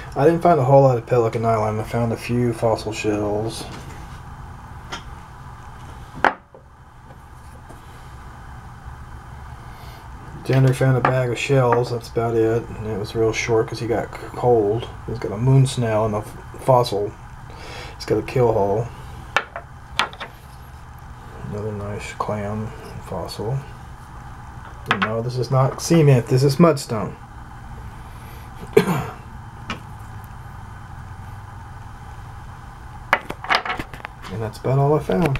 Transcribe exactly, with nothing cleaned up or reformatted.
I didn't find a whole lot of Pelican Island. I found a few fossil shells. Jenner found a bag of shells, that's about it. And it was real short because he got cold. He's got a moon snail and a fossil. He's got a kill hole. Another nice clam fossil. No, this is not cement, this is mudstone. And that's about all I found.